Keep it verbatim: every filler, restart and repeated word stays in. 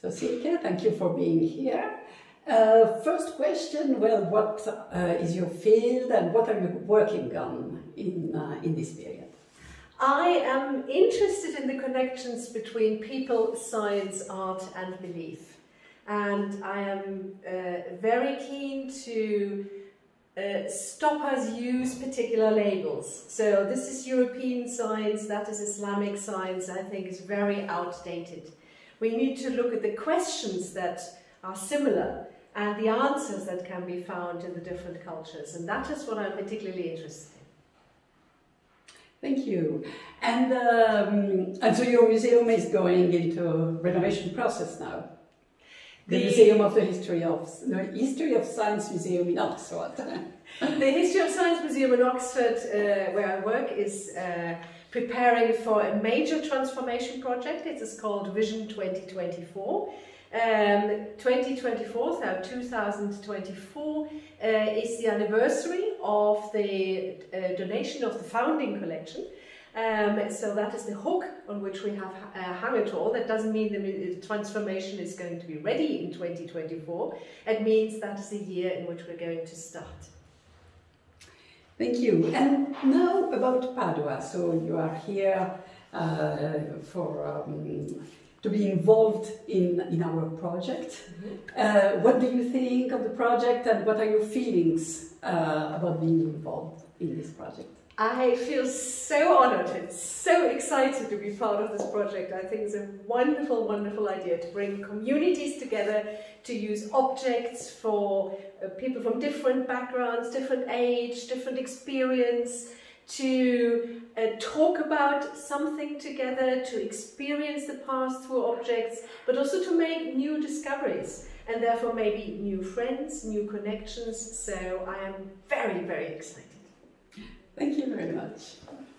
So Silke, thank you for being here. Uh, first question, well, what uh, is your field and what are you working on in, uh, in this period? I am interested in the connections between people, science, art and belief. And I am uh, very keen to uh, stop us use particular labels. So this is European science, that is Islamic science, I think is very outdated. We need to look at the questions that are similar and the answers that can be found in the different cultures. And that is what I'm particularly interested in. Thank you. And, um, and so your museum is going into a renovation process now. The, the Museum of the History of the History of Science Museum in Oxford. The History of Science Museum in Oxford, uh, where I work, is uh, preparing for a major transformation project. It is called Vision twenty twenty-four. Um, twenty twenty-four, so two thousand twenty-four, uh, is the anniversary of the uh, donation of the founding collection. Um, so that is the hook on which we have uh, hung it all. That doesn't mean the transformation is going to be ready in twenty twenty-four. It means that is the year in which we're going to start. Thank you. And now about Padua. So you are here uh, for um, to be involved in, in our project. Mm-hmm. uh, what do you think of the project and what are your feelings uh, about being involved in this project? I feel so honoured and so excited to be part of this project. I think it's a wonderful, wonderful idea to bring communities together, to use objects for uh, people from different backgrounds, different age, different experience, to uh, talk about something together, to experience the past through objects, but also to make new discoveries and therefore maybe new friends, new connections. So I am very, very excited. Thank you very much.